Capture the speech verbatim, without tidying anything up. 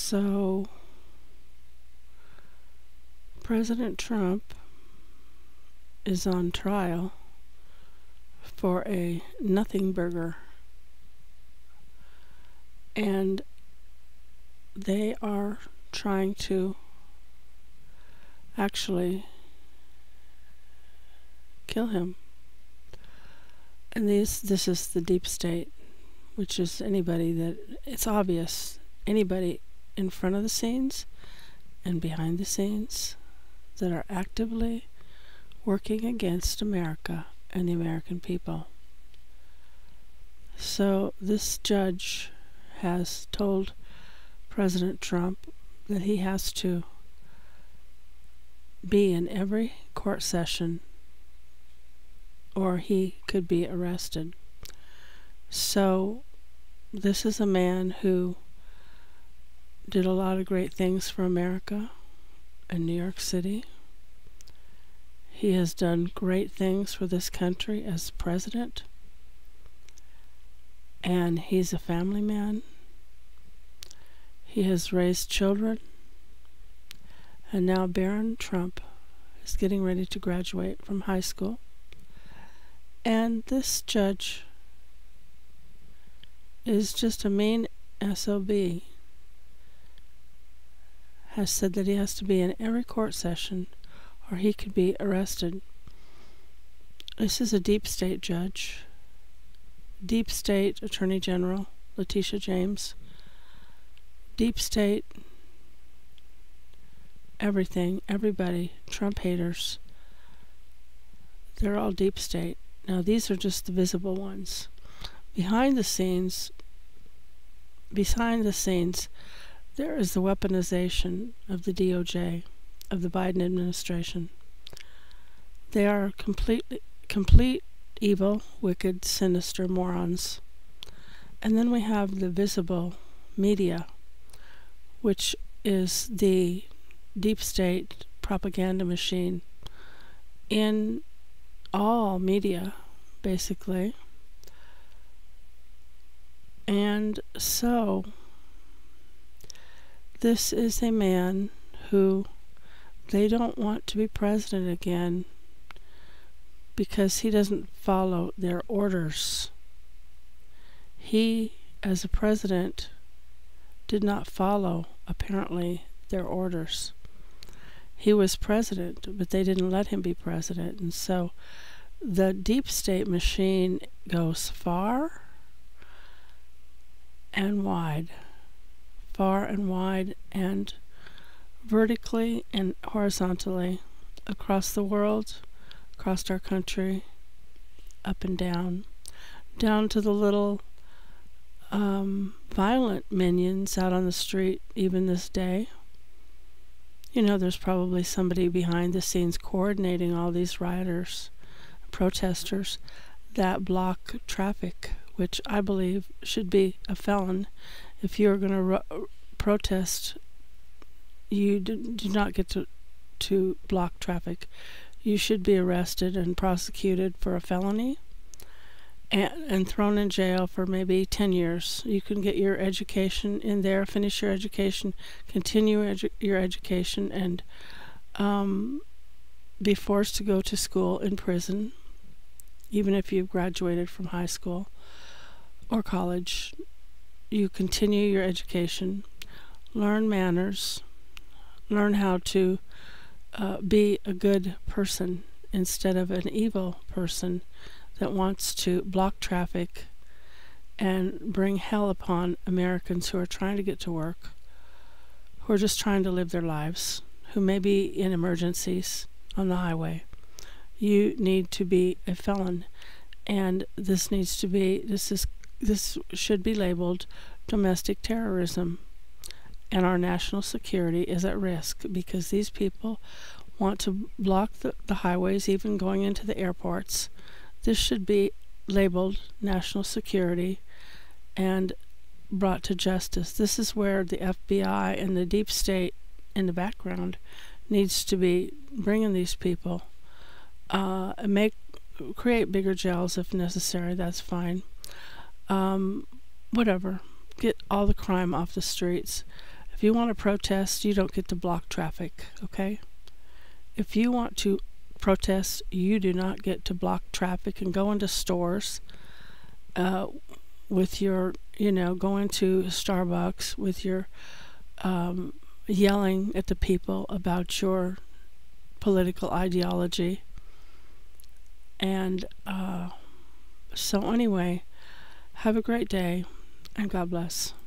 So, President Trump is on trial for a nothing burger, and they are trying to actually kill him. And these, this is the deep state, which is anybody that, it's obvious, anybody in front of the scenes and behind the scenes that are actively working against America and the American people. So this judge has told President Trump that he has to be in every court session or he could be arrested. So this is a man who did a lot of great things for America and New York City. He has done great things for this country as president, and he's a family man. He has raised children, and now Barron Trump is getting ready to graduate from high school. And this judge is just a mean S O B. Has said that he has to be in every court session or he could be arrested. This is a deep state judge. Deep state Attorney General Letitia James. Deep state everything, everybody, Trump haters. They're all deep state. Now these are just the visible ones. Behind the scenes, behind the scenes, there is the weaponization of the D O J, of the Biden administration. They are complete, complete evil, wicked, sinister morons. And then we have the visible media, which is the deep state propaganda machine in all media, basically. And so this is a man who they don't want to be president again because he doesn't follow their orders. He, as a president, did not follow, apparently, their orders. He was president, but they didn't let him be president. And so the deep state machine goes far and wide. Far and wide and vertically and horizontally across the world, across our country, up and down, down to the little um, violent minions out on the street even this day. You know, there's probably somebody behind the scenes coordinating all these rioters, protesters that block traffic, which I believe should be a felon. If you're going to ro- protest, you do, do not get to, to block traffic. You should be arrested and prosecuted for a felony and, and thrown in jail for maybe ten years. You can get your education in there, finish your education, continue edu- your education, and um, be forced to go to school in prison, even if you've graduated from high school or college. You continue your education, learn manners, learn how to uh, be a good person instead of an evil person that wants to block traffic and bring hell upon Americans who are trying to get to work, who are just trying to live their lives, who may be in emergencies on the highway. You need to be a felon, and this needs to be, this is This should be labeled domestic terrorism, and our national security is at risk because these people want to block the, the highways, even going into the airports. This should be labeled national security and brought to justice. This is where the F B I and the deep state in the background needs to be bringing these people. Uh, make create bigger jails if necessary. That's fine. Um, whatever. Get all the crime off the streets. If you want to protest, you don't get to block traffic, okay? If you want to protest, you do not get to block traffic and go into stores uh, with your, you know, go into Starbucks with your um, yelling at the people about your political ideology. And uh, so anyway, have a great day and God bless.